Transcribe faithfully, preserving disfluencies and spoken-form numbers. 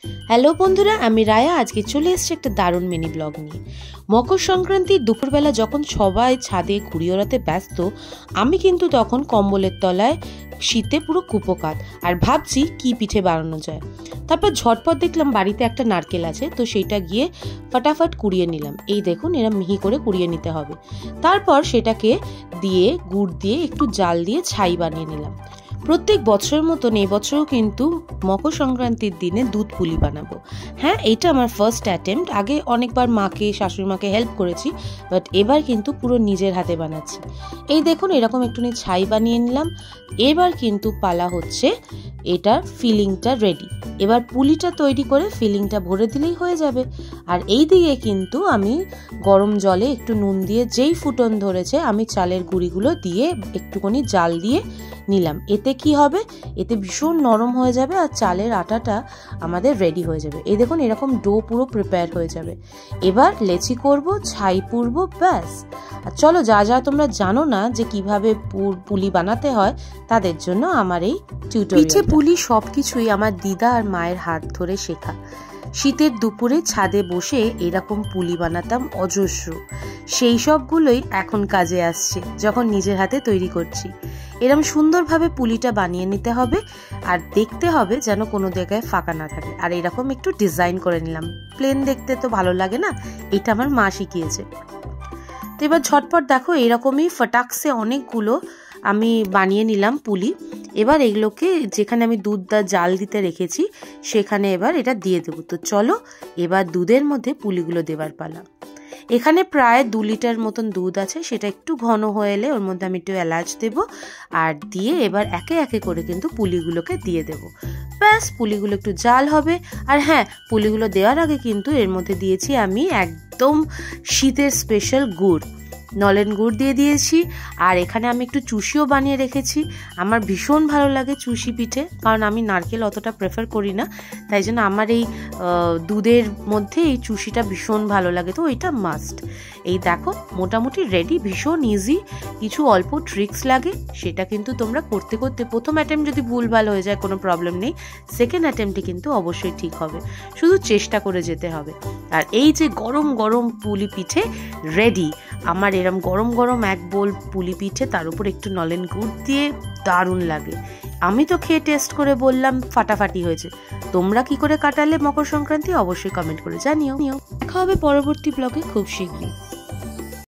Hello বন্ধুরা, আমি রায়া। আজকে চলে এসেছি একটা দারুণ মিনি ব্লগ নিয়ে। মকর সংক্রান্তির দুপুরবেলা যখন সবাই ছাদে ঘুড়ি ওড়াতে ব্যস্ত, আমি কিন্তু তখন কম্বলের তলায় শীতে পুরো কুপোকাত আর ভাবছি কি পিঠে বানানো যায়। তারপর ঝটপট দেখলাম বাড়িতে একটা নারকেল আছে, তো সেইটা গিয়ে ফটাফট কুড়িয়ে নিলাম। এই দেখুন, এরা মিহি করে কুড়িয়ে নিতে হবে। তারপর সেটাকে দিয়ে গুড় দিয়ে একটু জাল দিয়ে ছাই বানিয়ে নিলাম। প্রত্যেক বছরের মতন এই বছরও কিন্তু মকর সংক্রান্তির দিনে দুধ পুলি বানাবো। হ্যাঁ, এইটা আমার ফার্স্ট অ্যাটেম্প্ট। আগে অনেকবার মাকে, শাশুড়ি মাকে হেল্প করেছি, বাট এবার কিন্তু পুরো নিজের হাতে বানাচ্ছি। এই দেখুন, এরকম একটুখানি ছাই বানিয়ে নিলাম। এবার কিন্তু পালা হচ্ছে এটার ফিলিংটা রেডি। এবার পুলিটা তৈরি করে ফিলিংটা ভরে দিলেই হয়ে যাবে। আর এই দিকে কিন্তু আমি গরম জলে একটু নুন দিয়ে যেই ফুটন ধরেছে, আমি চালের গুঁড়িগুলো দিয়ে একটুখানি জাল দিয়ে নিলাম। এতে কি হবে, এতে ভীষণ নরম হয়ে যাবে আর চালের আটাটা আমাদের রেডি হয়ে যাবে। এই দেখুন, এরকম ডো পুরো প্রিপেয়ার হয়ে যাবে। এবার লেচি করব, ছাই পুরবো, ব্যাস। আর চলো, যা যা তোমরা জানো না যে কিভাবে পুলি বানাতে হয়, তাদের জন্য আমার এই টিউটোরিয়াল। পিঠে পুলি সবকিছুই আমার দিদা আর মায়ের হাত ধরে শেখা। শীতের দুপুরে ছাদে বসে এরকম পুলি বানাতাম অজস্র। সেই সবগুলোই এখন কাজে আসছে যখন নিজের হাতে তৈরি করছি। এরকম সুন্দরভাবে পুলিটা বানিয়ে নিতে হবে আর দেখতে হবে যেন কোনো জায়গায় ফাঁকা না থাকে। আর এরকম একটু ডিজাইন করে নিলাম, প্লেন দেখতে তো ভালো লাগে না, এটা আমার মা শিখিয়েছে। তো এবার ঝটপট দেখো, এরকমই ফটাকসে অনেকগুলো আমি বানিয়ে নিলাম পুলি। এবার এগুলোকে যেখানে আমি দুধ দা জাল দিতে রেখেছি সেখানে এবার এটা দিয়ে দেবো। তো চলো, এবার দুধের মধ্যে পুলিগুলো দেবার পালা। এখানে প্রায় দু লিটার মতন দুধ আছে, সেটা একটু ঘন হয়ে এলে ওর মধ্যে আমি একটু এলাচ দেবো আর দিয়ে এবার একে একে করে কিন্তু পুলিগুলোকে দিয়ে দেবো। ব্যাস, পুলিগুলো একটু জাল হবে। আর হ্যাঁ, পুলিগুলো দেওয়ার আগে কিন্তু এর মধ্যে দিয়েছি আমি একদম শীতের স্পেশাল গুড়, নলেন গুড় দিয়ে দিয়েছি। আর এখানে আমি একটু চুষিও বানিয়ে রেখেছি। আমার ভীষণ ভালো লাগে চুষি পিঠে, কারণ আমি নারকেল অতটা প্রেফার করি না, তাই জন্য আমার এই দুধের মধ্যে এই চুষিটা ভীষণ ভালো লাগে, তো এটা মাস্ট। এই দেখো, মোটামুটি রেডি, ভীষণ ইজি। কিছু অল্প ট্রিক্স লাগে, সেটা কিন্তু তোমরা করতে করতে প্রথম অ্যাটেম্প যদি ভুলভাল হয়ে যায় কোনো প্রবলেম নেই, সেকেন্ড অ্যাটেম্পটে কিন্তু অবশ্যই ঠিক হবে, শুধু চেষ্টা করে যেতে হবে। আর এই যে গরম গরম পুলি পিঠে রেডি আমার। এরম গরম গরম এক বোল পুলি পিঠে, তার উপর একটু নলেন গুড় দিয়ে দারুণ লাগে। আমি তো খেয়ে টেস্ট করে বললাম ফাটাফাটি হয়েছে। তোমরা কি করে কাটালে মকর সংক্রান্তি অবশ্যই কমেন্ট করে জানিও। দেখা হবে পরবর্তী ব্লগে খুব শীঘ্রই।